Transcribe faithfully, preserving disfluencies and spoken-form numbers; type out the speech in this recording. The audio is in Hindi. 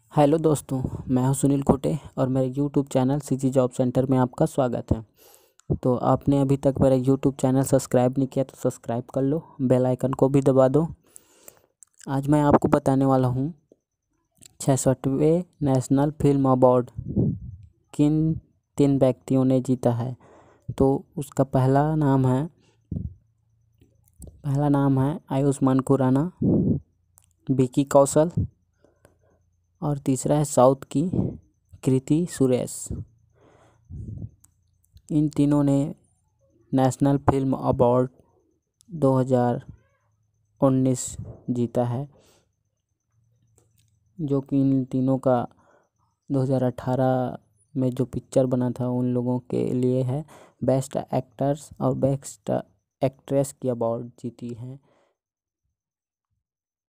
हेलो दोस्तों, मैं हूं सुनील कोटे और मेरे YouTube channel CG job center में आपका स्वागत है। तो आपने अभी तक मेरा यूट्यूब चैनल सब्सक्राइब नहीं किया तो सब्सक्राइब कर लो, बेल आइकन को भी दबा दो। आज मैं आपको बताने वाला हूं छियासठवें नेशनल फिल्म अवार्ड किन तीन व्यक्तियों ने जीता है। तो उसका पहला नाम है पहला नाम है आयुष्मान खुराना, विकी कौशल और तीसरा है साउथ की कृति सुरेश। इन तीनों ने नेशनल फिल्म अवार्ड दो हज़ार उन्नीस जीता है, जो कि इन तीनों का दो हज़ार अठारह में जो पिक्चर बना था उन लोगों के लिए है। बेस्ट एक्टर्स और बेस्ट एक्ट्रेस की अवार्ड जीती हैं